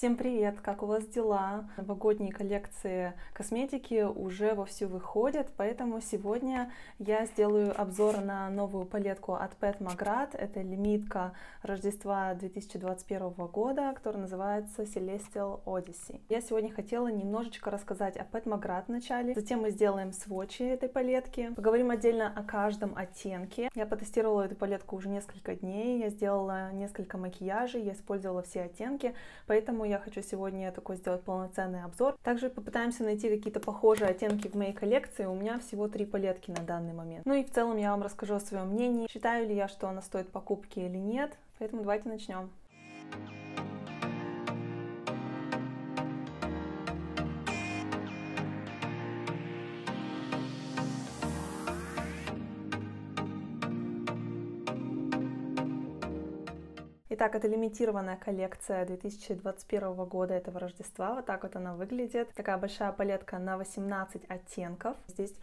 Всем привет! Как у вас дела? Новогодние коллекции косметики уже вовсю выходят, поэтому сегодня я сделаю обзор на новую палетку от Pat McGrath. Это лимитка Рождества 2021 года, которая называется Celestial Odyssey. Я сегодня хотела немножечко рассказать о Pat McGrath вначале, затем мы сделаем сводчи этой палетки, поговорим отдельно о каждом оттенке. Я потестировала эту палетку уже несколько дней, я сделала несколько макияжей, я использовала все оттенки, поэтому я хочу сегодня такой сделать полноценный обзор. Также попытаемся найти какие-то похожие оттенки в моей коллекции. У меня всего 3 палетки на данный момент. Ну и в целом я вам расскажу о своем мнении. Считаю ли я, что она стоит покупки или нет. Поэтому давайте начнем. Итак, это лимитированная коллекция 2021 года, этого Рождества. Вот так вот она выглядит. Такая большая палетка на 18 оттенков. Здесь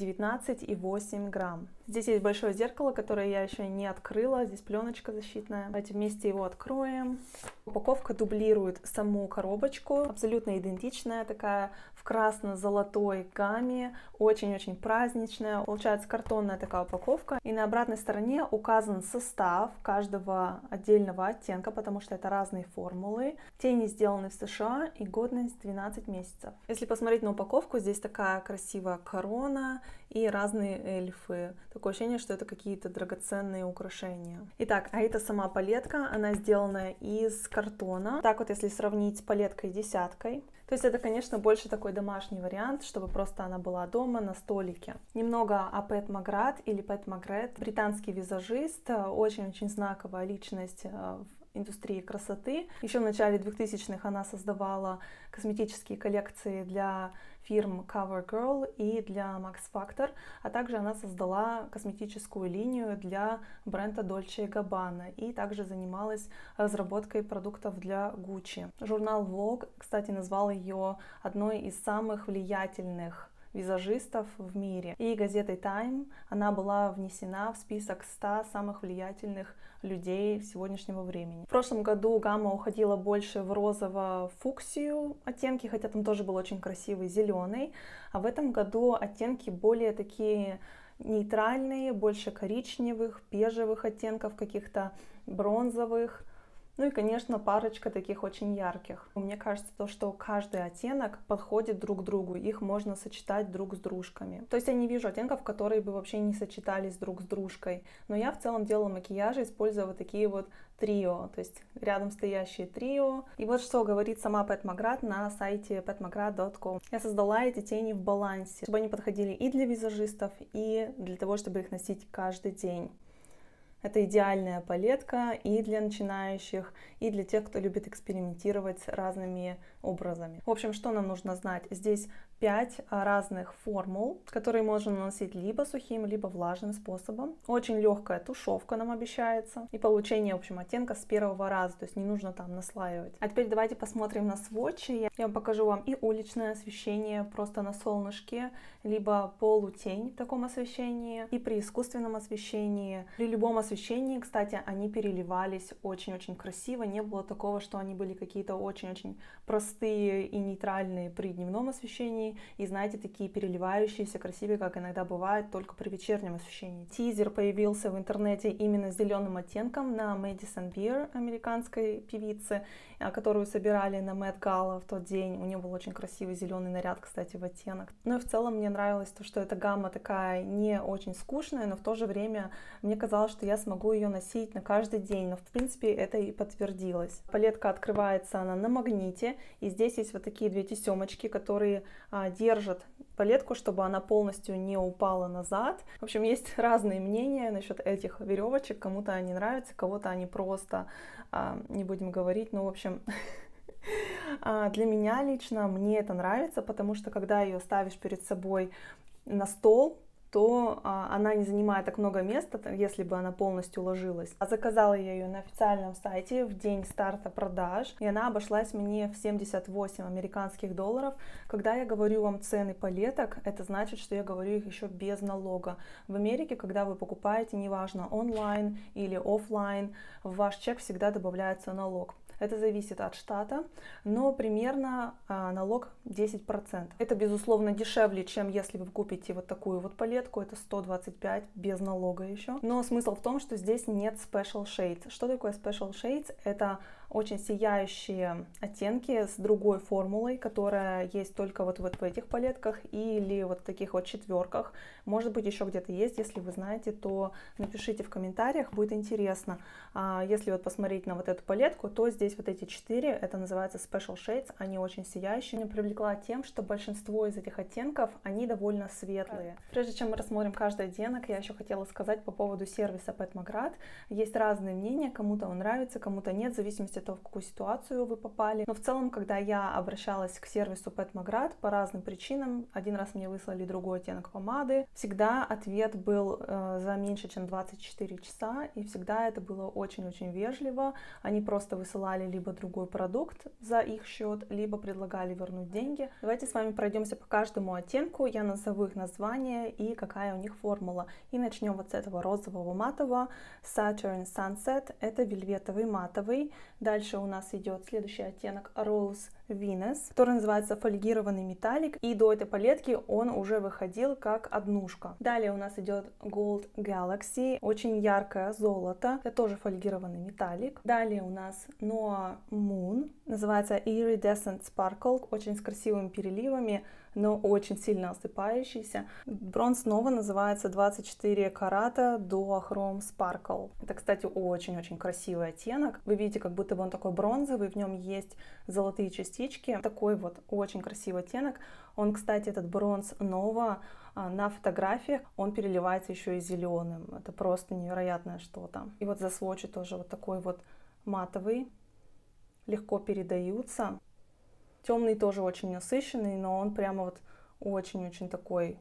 19,8 грамм. Здесь есть большое зеркало, которое я еще не открыла. Здесь пленочка защитная. Давайте вместе его откроем. Упаковка дублирует саму коробочку. Абсолютно идентичная, такая в красно-золотой гамме. Очень-очень праздничная. Получается картонная такая упаковка. И на обратной стороне указан состав каждого отдельного оттенка, потому что это разные формулы. Тени сделаны в США и годность 12 месяцев. Если посмотреть на упаковку, здесь такая красивая корона и разные эльфы. Такое ощущение, что это какие-то драгоценные украшения. Итак, а это сама палетка, она сделана из картона. Так вот, если сравнить с палеткой десяткой. То есть это, конечно, больше такой домашний вариант, чтобы просто она была дома на столике. Немного о Pat McGrath или Pat McGrath. Британский визажист, очень-очень знаковая личность в индустрии красоты. Еще в начале 2000-х она создавала косметические коллекции для фирм CoverGirl и для Max Factor, а также она создала косметическую линию для бренда Dolce & Gabbana и также занималась разработкой продуктов для Gucci. Журнал Vogue, кстати, назвал ее одной из самых влиятельных визажистов в мире. И газетой Time она была внесена в список 100 самых влиятельных людей сегодняшнего времени. В прошлом году гамма уходила больше в розово-фуксию оттенки, хотя там тоже был очень красивый зеленый. А в этом году оттенки более такие нейтральные, больше коричневых, бежевых оттенков, каких-то бронзовых. Ну и, конечно, парочка таких очень ярких. Мне кажется, то, что каждый оттенок подходит друг к другу, их можно сочетать друг с дружками. То есть я не вижу оттенков, которые бы вообще не сочетались друг с дружкой. Но я в целом делала макияжи, используя вот такие вот трио, то есть рядом стоящие трио. И вот что говорит сама Pat McGrath на сайте patmcgrath.com. Я создала эти тени в балансе, чтобы они подходили и для визажистов, и для того, чтобы их носить каждый день. Это идеальная палетка и для начинающих, и для тех, кто любит экспериментировать с разными образами. В общем, что нам нужно знать? Здесь 5 разных формул, которые можно наносить либо сухим, либо влажным способом. Очень легкая тушевка нам обещается. И получение, в общем, оттенка с первого раза, то есть не нужно там наслаивать. А теперь давайте посмотрим на сводчи. Я покажу вам и уличное освещение просто на солнышке, либо полутень в таком освещении, и при искусственном освещении. При любом освещении, кстати, они переливались очень-очень красиво. Не было такого, что они были какие-то очень-очень простые и нейтральные при дневном освещении, и, знаете, такие переливающиеся, красивые, как иногда бывает только при вечернем освещении. Тизер появился в интернете именно с зеленым оттенком на Мэдисон Бир, американской певицы, которую собирали на Met Gala в тот день. У нее был очень красивый зеленый наряд, кстати, в оттенок. Ну и в целом мне нравилось то, что эта гамма такая не очень скучная, но в то же время мне казалось, что я смогу ее носить на каждый день. Но в принципе это и подтвердилось. Палетка открывается она на магните, и здесь есть вот такие 2 тесемочки, которые держат палетку, чтобы она полностью не упала назад. В общем, есть разные мнения насчет этих веревочек. Кому-то они нравятся, кого-то они просто, не будем говорить, ну, в общем, для меня лично мне это нравится, потому что когда ее ставишь перед собой на стол, то она не занимает так много места, если бы она полностью ложилась. А заказала я ее на официальном сайте в день старта продаж, и она обошлась мне в 78 американских долларов. Когда я говорю вам цены палеток, это значит, что я говорю их еще без налога. В Америке, когда вы покупаете, неважно онлайн или офлайн, в ваш чек всегда добавляется налог. Это зависит от штата, но примерно налог 10%. Это, безусловно, дешевле, чем если вы купите вот такую вот палетку, это 125 без налога еще. Но смысл в том, что здесь нет Special Shades. Что такое Special Shades? Это очень сияющие оттенки с другой формулой, которая есть только вот в этих палетках или вот в таких вот четверках. Может быть, еще где-то есть. Если вы знаете, то напишите в комментариях, будет интересно. Если вот посмотреть на вот эту палетку, то здесь вот эти 4, это называется Special Shades, они очень сияющие. Меня привлекла тем, что большинство из этих оттенков, они довольно светлые. Прежде чем мы рассмотрим каждый оттенок, я еще хотела сказать по поводу сервиса Pat McGrath. Есть разные мнения, кому-то он нравится, кому-то нет, в зависимости от того, в какую ситуацию вы попали. Но в целом, когда я обращалась к сервису Pat McGrath по разным причинам, один раз мне выслали другой оттенок помады, всегда ответ был за меньше, чем 24 часа, и всегда это было очень-очень вежливо. Они просто высылали либо другой продукт за их счет, либо предлагали вернуть деньги. Давайте с вами пройдемся по каждому оттенку, я назову их название и какая у них формула. И начнем вот с этого розового матового. Saturn Sunset, это вельветовый матовый. Дальше у нас идет следующий оттенок Rose Venus, который называется фольгированный металлик, и до этой палетки он уже выходил как однушка. Далее у нас идет Gold Galaxy, очень яркое золото, это тоже фольгированный металлик. Далее у нас Noah Moon, называется Iridescent Sparkle, очень с красивыми переливами, но очень сильно осыпающийся. Бронз снова называется 24 карата Duochrome Sparkle. Это, кстати, очень-очень красивый оттенок. Вы видите, как будто бы он такой бронзовый, в нем есть золотые частички. Такой вот очень красивый оттенок. Он, кстати, этот бронз Nova на фотографиях, он переливается еще и зеленым. Это просто невероятное что-то. И вот за сводчи тоже вот такой вот матовый. Легко передаются. Темный тоже очень насыщенный, но он прямо вот очень-очень такой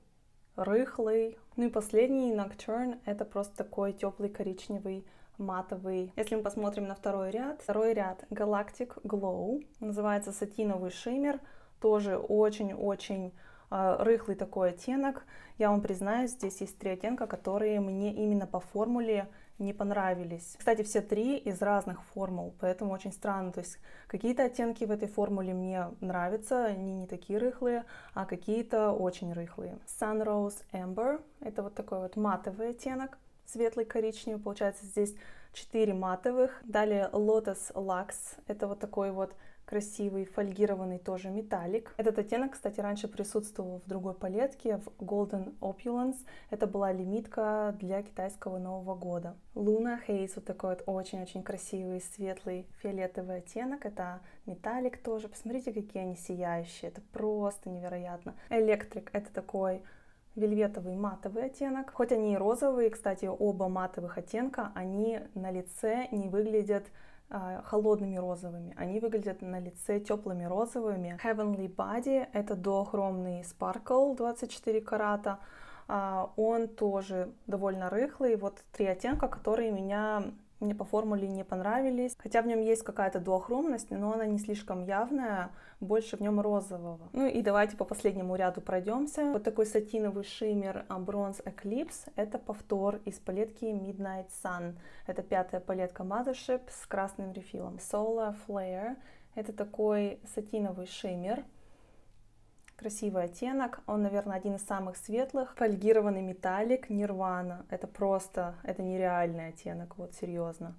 рыхлый. Ну и последний Nocturne, это просто такой теплый коричневый матовый. Если мы посмотрим на второй ряд Galactic Glow, называется сатиновый шиммер, тоже очень-очень рыхлый такой оттенок. Я вам признаюсь, здесь есть 3 оттенка, которые мне именно по формуле не понравились. Кстати, все 3 из разных формул, поэтому очень странно. То есть какие-то оттенки в этой формуле мне нравятся, они не такие рыхлые, а какие-то очень рыхлые. Sunrose Amber, это вот такой вот матовый оттенок, светлый коричневый, получается здесь 4 матовых. Далее Lotus Lux, это вот такой вот красивый фольгированный тоже металлик. Этот оттенок, кстати, раньше присутствовал в другой палетке, в Golden Opulence. Это была лимитка для китайского Нового года. Luna Haze, вот такой вот очень-очень красивый светлый фиолетовый оттенок. Это металлик тоже. Посмотрите, какие они сияющие. Это просто невероятно. Electric, это такой вельветовый матовый оттенок. Хоть они и розовые, кстати, оба матовых оттенка, они на лице не выглядят холодными розовыми, они выглядят на лице теплыми розовыми. Heavenly Body, это дуохромный Sparkle 24 карата, он тоже довольно рыхлый. Вот 3 оттенка, которые мне по формуле не понравились, хотя в нем есть какая-то дуохромность, но она не слишком явная, больше в нем розового. Ну и давайте по последнему ряду пройдемся. Вот такой сатиновый шиммер Bronze Eclipse, это повтор из палетки Midnight Sun. Это 5-я палетка Mothership с красным рефилом. Solar Flare, это такой сатиновый шиммер. Красивый оттенок, он, наверное, один из самых светлых. Фольгированный металлик Nirvana, это просто, это нереальный оттенок, вот серьезно.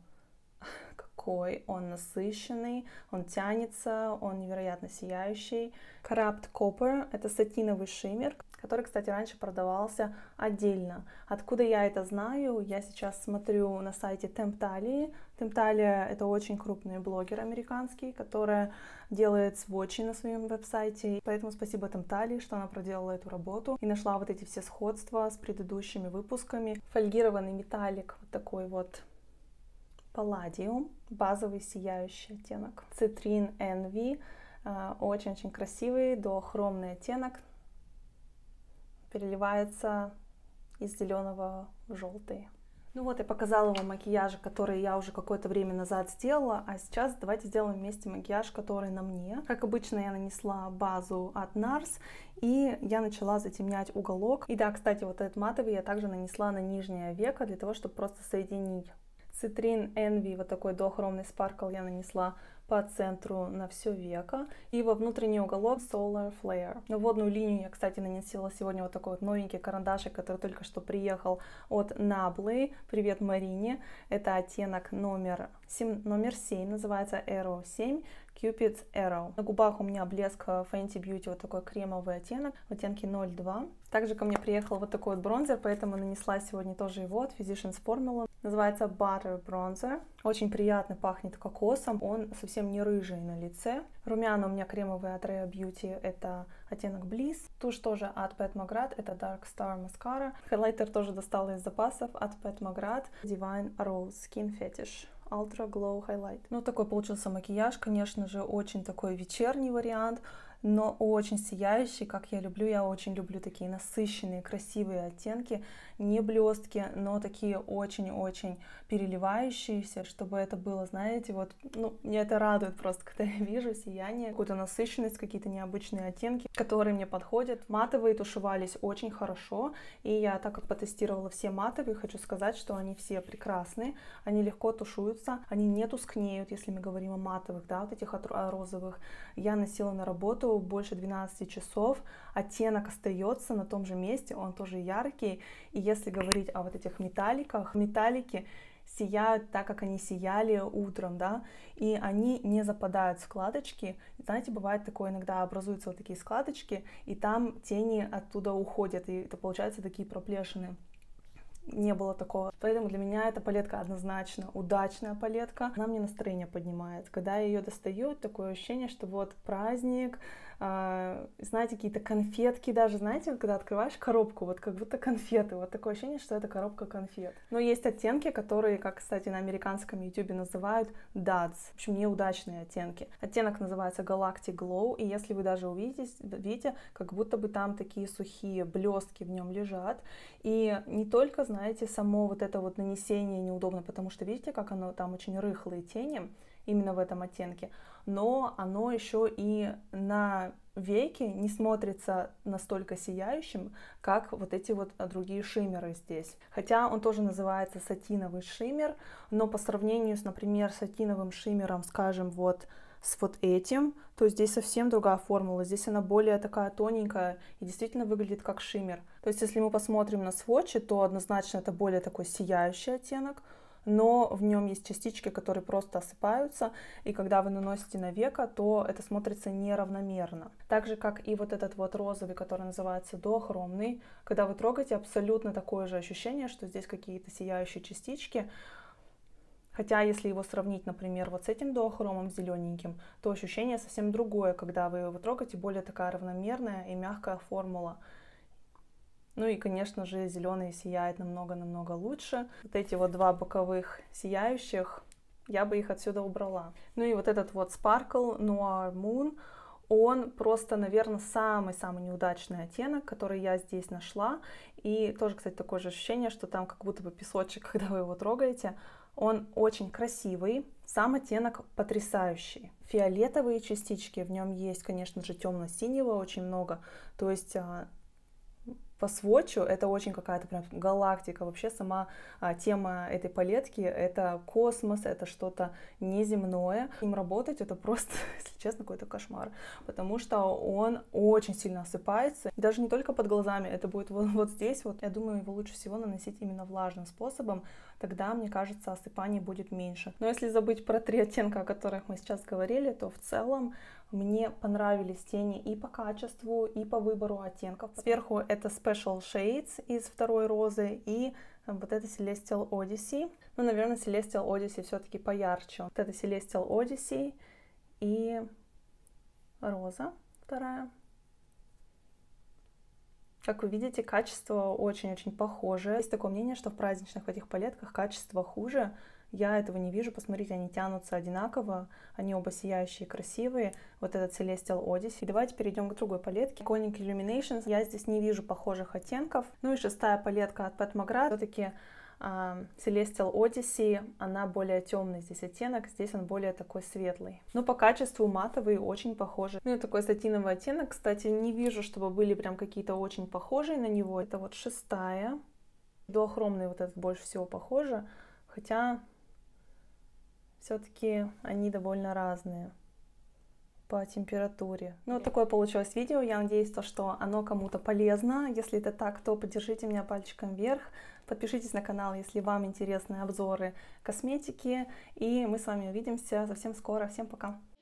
Какой он насыщенный, он тянется, он невероятно сияющий. Corrupt Copper, это сатиновый шиммер, который, кстати, раньше продавался отдельно. Откуда я это знаю? Я сейчас смотрю на сайте Temptalia. Temptalia — это очень крупный блогер американский, который делает сводчи на своем веб-сайте. Поэтому спасибо Temptalia, что она проделала эту работу и нашла вот эти все сходства с предыдущими выпусками. Фольгированный металлик, вот такой вот Palladium, базовый сияющий оттенок. Citrine Envy, очень-очень красивый дуохромный оттенок. Переливается из зеленого в желтый. Ну вот, я показала вам макияж, который я уже какое-то время назад сделала, а сейчас давайте сделаем вместе макияж, который на мне. Как обычно, я нанесла базу от NARS, и я начала затемнять уголок. И да, кстати, вот этот матовый я также нанесла на нижнее веко, для того, чтобы просто соединить. Citrine Envy, вот такой дуохромный спаркл, я нанесла по центру на все веко. И во внутренний уголок Solar Flare. На водную линию я, кстати, нанесла сегодня вот такой вот новенький карандашик, который только что приехал от Nabla. Привет, Марине. Это оттенок номер 7, называется Arrow 7. Cupid's Arrow. На губах у меня блеск Fenty Beauty, вот такой кремовый оттенок, в оттенке 02. Также ко мне приехал вот такой вот бронзер, поэтому нанесла сегодня тоже его от Physicians Formula. Называется Butter Bronzer. Очень приятно пахнет кокосом, он совсем не рыжий на лице. Румяна у меня кремовые от Rare Beauty, это оттенок Bliss. Тушь тоже от Pat McGrath, это Dark Star Mascara. Хайлайтер тоже достала из запасов от Pat McGrath, Divine Rose Skin Fetish. Ultra Glow Highlight. Ну, такой получился макияж, конечно же, очень такой вечерний вариант, но очень сияющий, как я люблю. Я очень люблю такие насыщенные, красивые оттенки, не блестки, но такие очень-очень переливающиеся, чтобы это было, знаете, вот, ну, мне это радует просто, когда я вижу сияние, какую-то насыщенность, какие-то необычные оттенки, которые мне подходят. Матовые тушевались очень хорошо, и я, так как потестировала все матовые, хочу сказать, что они все прекрасные, они легко тушуются, они не тускнеют, если мы говорим о матовых, да, вот этих розовых. Я носила на работу больше 12 часов, оттенок остается на том же месте, он тоже яркий, и если говорить о вот этих металликах, металлики сияют так, как они сияли утром, да, и они не западают в складочки. Знаете, бывает такое, иногда образуются вот такие складочки, и там тени оттуда уходят, и это получаются такие проплешины. Не было такого. Поэтому для меня эта палетка однозначно удачная палетка. Она мне настроение поднимает. Когда я ее достаю, такое ощущение, что вот праздник, знаете, какие-то конфетки даже, знаете, вот когда открываешь коробку, вот как будто конфеты, вот такое ощущение, что это коробка конфет. Но есть оттенки, которые, как, кстати, на американском ютубе называют duds, в общем, неудачные оттенки. Оттенок называется Galactic Glow, и если вы даже видите, как будто бы там такие сухие блестки в нем лежат, и не только, знаете, само вот это вот нанесение неудобно, потому что видите, как оно там очень рыхлые тени, именно в этом оттенке, но оно еще и на веки не смотрится настолько сияющим, как вот эти вот другие шиммеры здесь. Хотя он тоже называется сатиновый шиммер, но по сравнению с, например, сатиновым шиммером, скажем, вот с вот этим, то здесь совсем другая формула. Здесь она более такая тоненькая и действительно выглядит как шиммер. То есть если мы посмотрим на свотчи, то однозначно это более такой сияющий оттенок, но в нем есть частички, которые просто осыпаются, и когда вы наносите на веко, то это смотрится неравномерно. Так же, как и вот этот вот розовый, который называется дуохромный, когда вы трогаете, абсолютно такое же ощущение, что здесь какие-то сияющие частички. Хотя, если его сравнить, например, вот с этим дуохромом зелененьким, то ощущение совсем другое, когда вы его трогаете, более такая равномерная и мягкая формула. Ну и, конечно же, зеленый сияет намного-намного лучше. Вот эти вот два боковых сияющих, я бы их отсюда убрала. Ну и вот этот вот Sparkle Noir Moon, он просто, наверное, самый-самый неудачный оттенок, который я здесь нашла. И тоже, кстати, такое же ощущение, что там как будто бы песочек, когда вы его трогаете. Он очень красивый, сам оттенок потрясающий. Фиолетовые частички, в нем есть, конечно же, темно-синего очень много. То есть по свотчу это очень какая-то прям галактика. Вообще сама тема этой палетки — это космос, это что-то неземное. Им работать — это просто, если честно, какой-то кошмар, потому что он очень сильно осыпается. Даже не только под глазами, это будет вот здесь. Вот я думаю, его лучше всего наносить именно влажным способом, тогда, мне кажется, осыпаний будет меньше. Но если забыть про 3 оттенка, о которых мы сейчас говорили, то в целом мне понравились тени и по качеству, и по выбору оттенков. Сверху это Special Shades из второй розы и вот это Celestial Odyssey. Ну, наверное, Celestial Odyssey все-таки поярче. Вот это Celestial Odyssey и роза вторая. Как вы видите, качество очень-очень похоже. Есть такое мнение, что в праздничных этих палетках качество хуже. Я этого не вижу. Посмотрите, они тянутся одинаково. Они оба сияющие, красивые. Вот этот Celestial Odyssey. Давайте перейдем к другой палетке. Iconic Illuminations. Я здесь не вижу похожих оттенков. Ну и 6-я палетка от Pat McGrath. Все-таки Celestial Odyssey, она более темный здесь оттенок, здесь он более такой светлый. Но по качеству матовые очень похожи. Ну и такой сатиновый оттенок, кстати, не вижу, чтобы были прям какие-то очень похожие на него. Это вот 6-я. Дуохромный вот этот больше всего похоже, хотя все-таки они довольно разные по температуре. Ну, вот такое получилось видео. Я надеюсь, что оно кому-то полезно. Если это так, то поддержите меня пальчиком вверх. Подпишитесь на канал, если вам интересны обзоры косметики. И мы с вами увидимся совсем скоро. Всем пока!